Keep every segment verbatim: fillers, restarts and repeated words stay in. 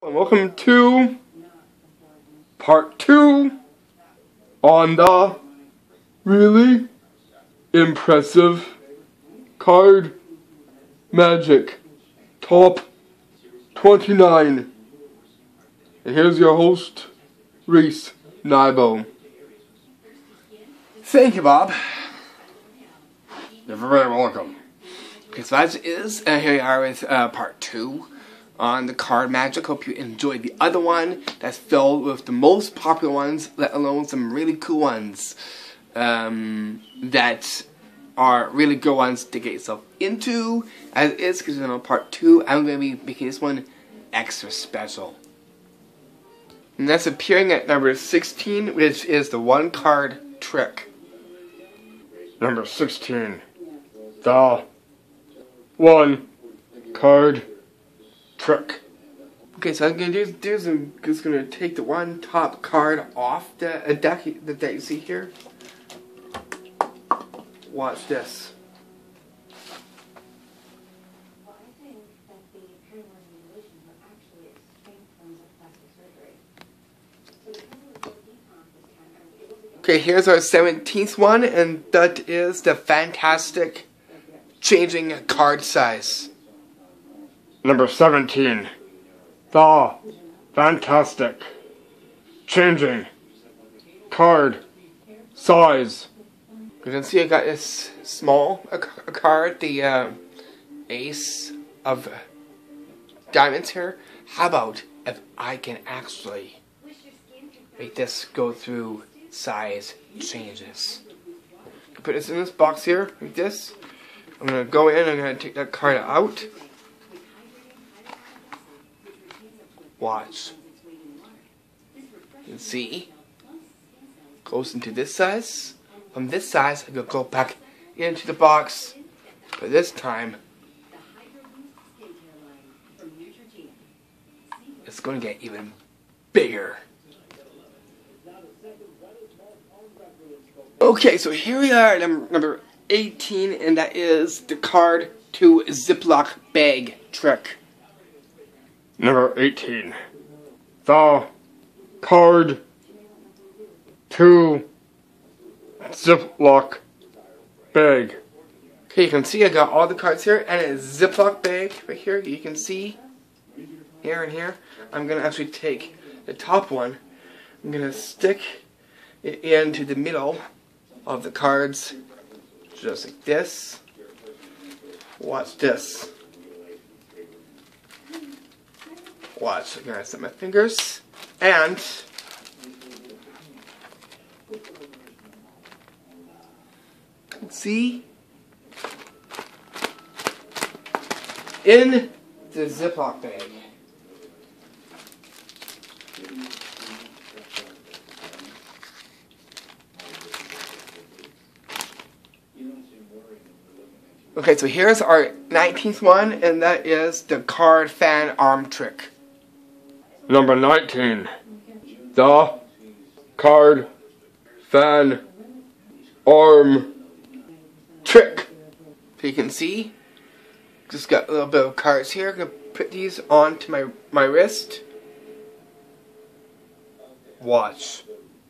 And welcome to part two on the really impressive card magic top twenty-nine. And here's your host, Reese Nybo. Thank you, Bob. You're very welcome. Okay, so as is, uh, here we are with uh, part two on the card magic. Hope you enjoyed the other one that's filled with the most popular ones, let alone some really cool ones um, that are really good ones to get yourself into. As is, because you know, part two, I'm going to be making this one extra special. And that's appearing at number sixteen, which is the one card trick. Number sixteen. The one card trick. Okay, so I'm gonna do, do is I'm just gonna take the one top card off the uh, deck that, that you see here. Watch this. Okay, here's our seventeenth one, and that is the fantastic changing card size. Number seventeen. The fantastic changing card size. You can see I got this small a, a card, the uh, ace of diamonds here. How about if I can actually make this go through size changes? Put this in this box here, like this. I'm going to go in, I'm going to take that card out. Watch. You can see. Goes into this size. From this size, I'm going to go back into the box. But this time, it's going to get even bigger. Okay, so here we are, number, number eighteen, and that is the card to Ziploc bag trick. Number eighteen. The card to Ziploc bag. Okay, you can see I got all the cards here, and a Ziploc bag right here. You can see here and here. I'm going to actually take the top one. I'm going to stick it into the middle of the cards, just like this. Watch this. Watch, I'm gonna set my fingers, and see, in the Ziploc bag. Okay, so here's our nineteenth one, and that is the card fan arm trick. Number nineteen. The card fan arm trick. So you can see, just got a little bit of cards here. I'm gonna put these onto my my wrist. Watch.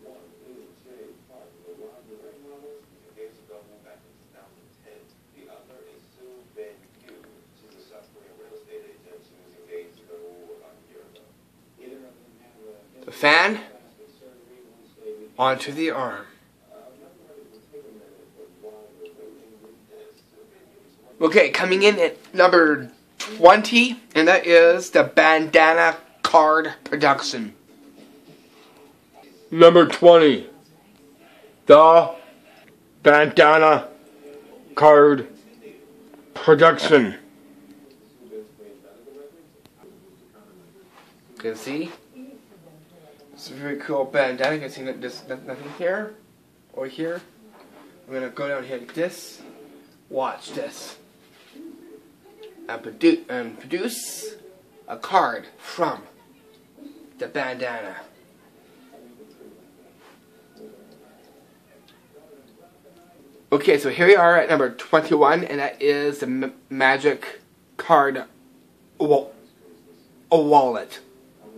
The fan onto the arm. Okay, coming in at number twenty, and that is the Bandana card production. Number twenty. The Bandana card production. You can see. It's a very cool bandana. You can see that there's nothing here or here. I'm gonna go down here like this. Watch this. And, produ and produce a card from the bandana. Okay, so here we are at number twenty-one, and that is the m magic card wa a wallet.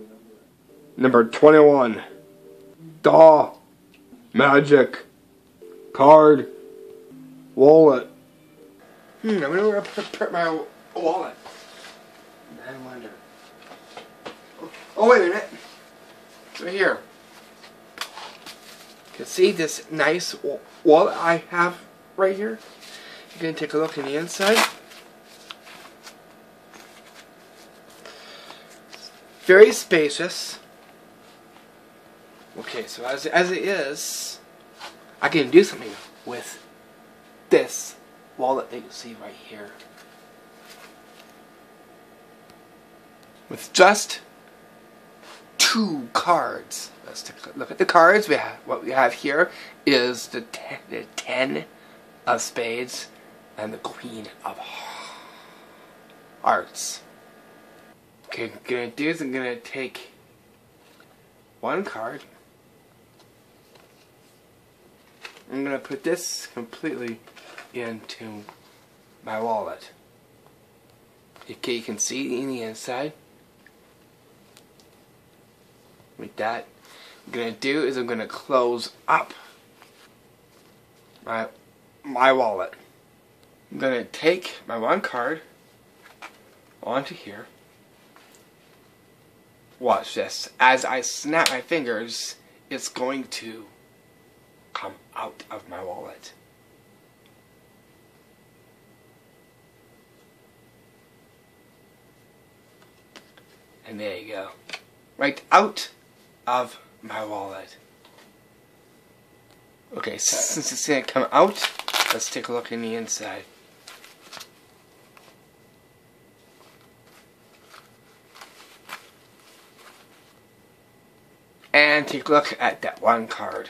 Number twenty-one. The Magic Card Wallet. Hmm, I wonder where I put, put my wallet. I wonder. Oh, wait a minute. It's right here. You can see this nice wallet I have right here. You can take a look in the inside. Very spacious. Okay, so as, as it is, I can do something with this wallet that you see right here. With just two cards. Let's take a look at the cards. We have, what we have here is the, ten, the ten of spades and the queen of hearts. Okay, what I'm gonna do is I'm gonna take one card. I'm gonna put this completely into my wallet. Okay, you can see in the inside. Like that. What I'm gonna do is I'm gonna close up my my wallet. I'm gonna take my one card onto here. Watch this. As I snap my fingers, it's going to come out of my wallet. And there you go. Right out of my wallet. Okay, since it's gonna come out, let's take a look in the inside. And take a look at that one card.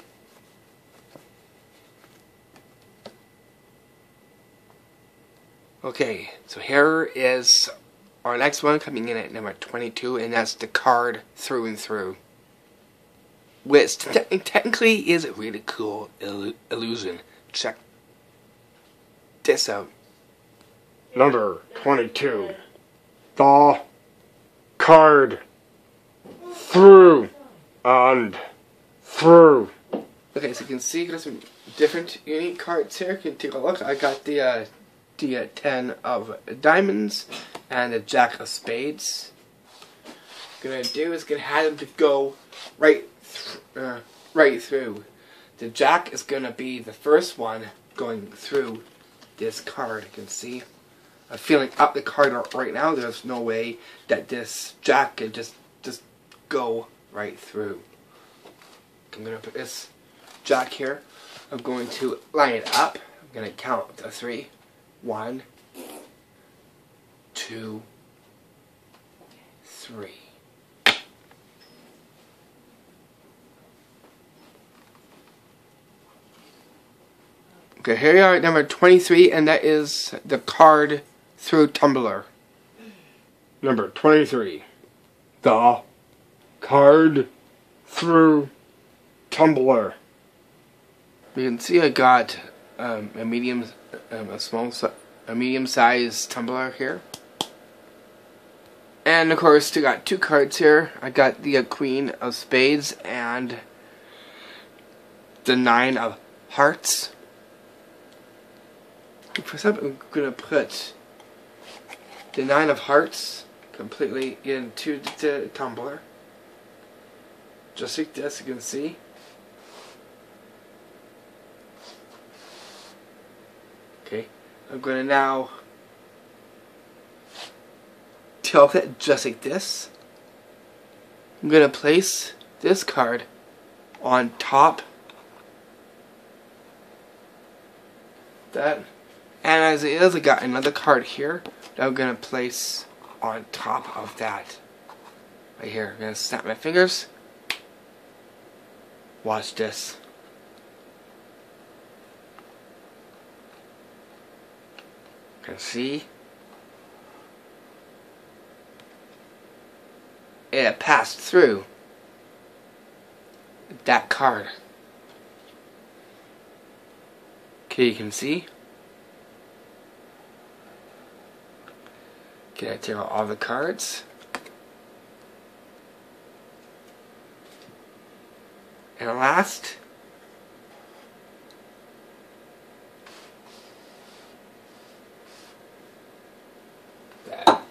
Okay, so here is our next one coming in at number twenty-two, and that's the card through and through. Which te technically is a really cool il illusion. Check this out. Number twenty-two. The Card Through and Through. Okay, so you can see there's some different unique cards here. You can take a look. I got the uh, the uh, ten of diamonds and the jack of spades. What I'm gonna do is gonna have them to go right, th uh, right through. The jack is gonna be the first one going through this card. You can see I'm feeling up the card right now. There's no way that this jack can just just go right through. I'm gonna put this jack here. I'm going to line it up. I'm gonna count to three. One, two, three. Okay, here we are at number twenty-three, and that is the Card Through Tumbler. Number twenty-three. The Card Through Tumbler. You can see I got um, a medium, um, a small, a medium-sized tumbler here, and of course I got two cards here. I got the uh, Queen of Spades and the Nine of Hearts. First up, I'm gonna put the Nine of Hearts completely into the, the tumbler, just like this. You can see. Okay, I'm going to now tilt it just like this. I'm going to place this card on top. That. And as it is, I got another card here that I'm going to place on top of that. Right here. I'm going to snap my fingers. Watch this. Can see it passed through that card. Okay, you can see. Okay, I take out all the cards. And last, that.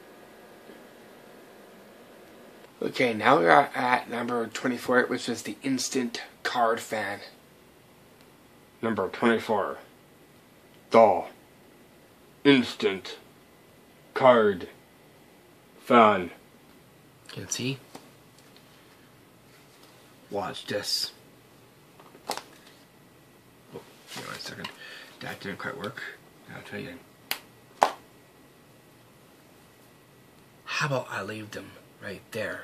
Okay, now we're at number twenty-four, which is the Instant Card Fan. Number twenty-four. The Instant Card Fan. You can see. Watch this. Oh, give me a second. That didn't quite work. I'll try again. How about I leave them right there?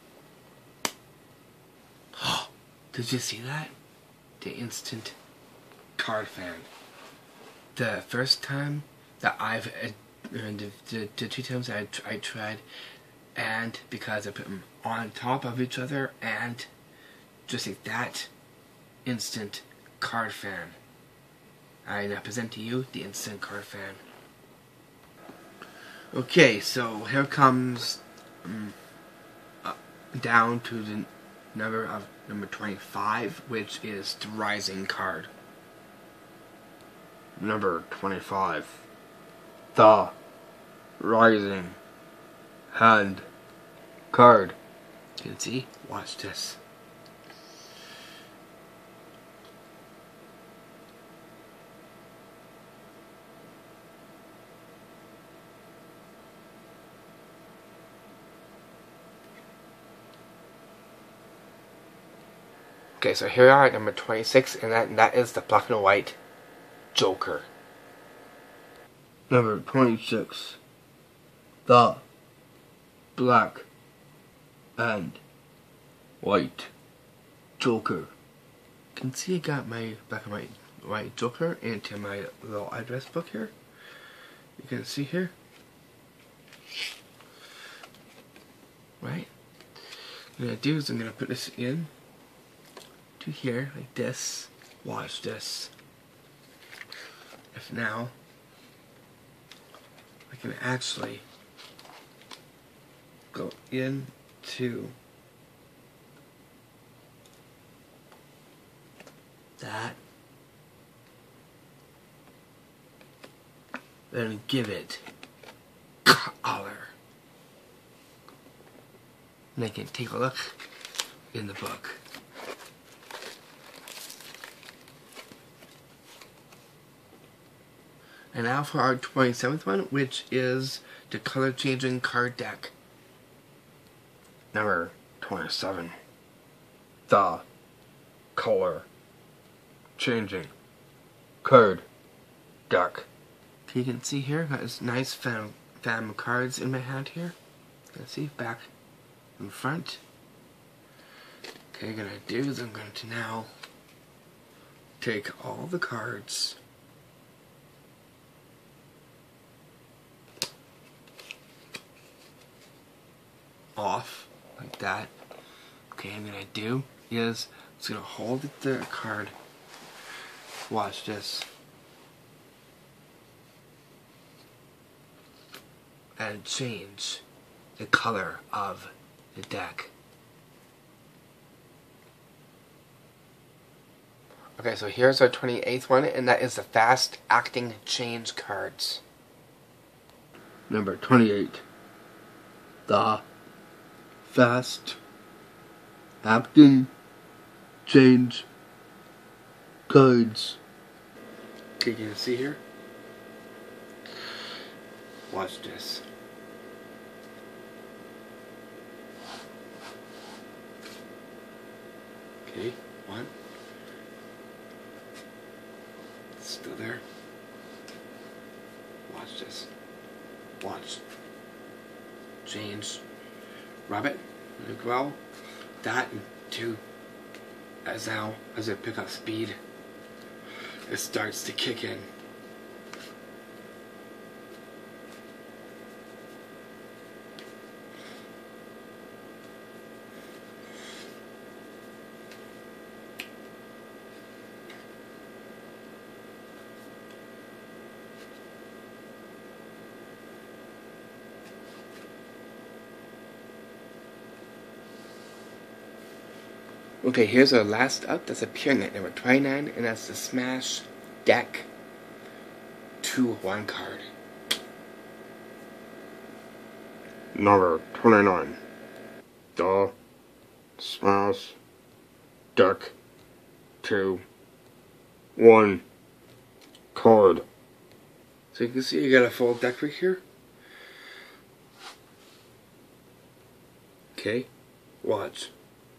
Oh, did you see that? The Instant Card Fan. The first time that I've, uh, the, the, the two times I, I tried, and because I put them on top of each other, and just like that, Instant Card Fan. I now present to you the Instant Card Fan. Okay, so here comes um, uh, down to the number of number twenty-five, which is the Rising card. Number twenty-five. The Rising Hand Card. You can see? Watch this. Okay, so here we are at number twenty-six, and that, and that is the black and white Joker. Number twenty-six. The Black and White Joker. You can see I got my black and white, white Joker into my little address book here. You can see here. Right? What I'm going to do is I'm going to put this in to here, like this. Watch this. If now I can actually go into that and give it color. And I can take a look in the book. And now for our twenty-seventh one, which is the color changing card deck. Number twenty-seven. The Color Changing Card Deck. You can see here, got this nice fan, fan of cards in my hand here. You can see back and front. Okay, what I'm going to do is I'm going to now take all the cards off like that. Okay, what I'm going to do is I'm just going to hold the card. Watch this. And change the color of the deck. Okay, so here's our twenty-eighth one, and that is the Fast Acting Change cards. Number twenty-eight. The Fast Acting Change Cards. Okay, you can see here. Watch this. Okay, one. It's still there. Watch this. Watch. Change. Rub it. Let it grow. That and two. As now, as I pick up speed, it starts to kick in. Okay, here's our last up. That's a pure net number twenty-nine, and that's the Smash Deck two one card. Number twenty-nine. The Smash Deck two one card. So you can see you got a full deck right here. Okay, watch.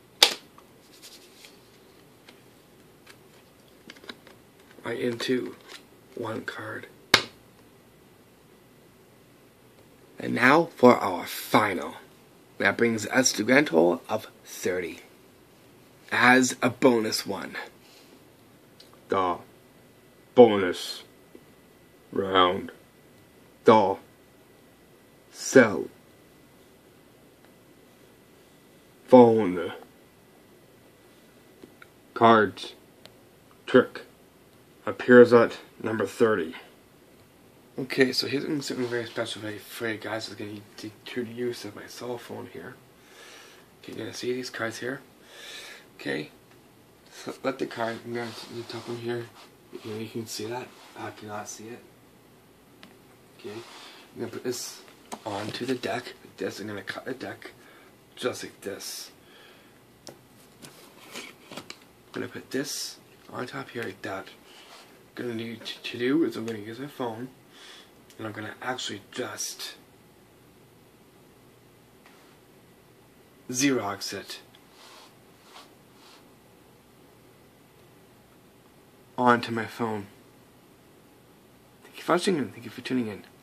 Right into one card. And now for our final. That brings us to a grand total of thirty. As a bonus one. The bonus round. The cell phone cards trick appears at number thirty. Okay, so here's something very special for you guys. I'm going to do the use of my cell phone here. Okay, you're going to see these cards here. Okay, so let the card, I'm going to top them here. You, know, you can see that. I cannot see it. Okay, I'm going to put this onto the deck like this. I'm going to cut the deck just like this. I'm going to put this on top here like that. What I'm going to need to do is I'm going to use my phone. And I'm going to actually just Xerox it onto my phone. Thank you for watching and thank you for tuning in.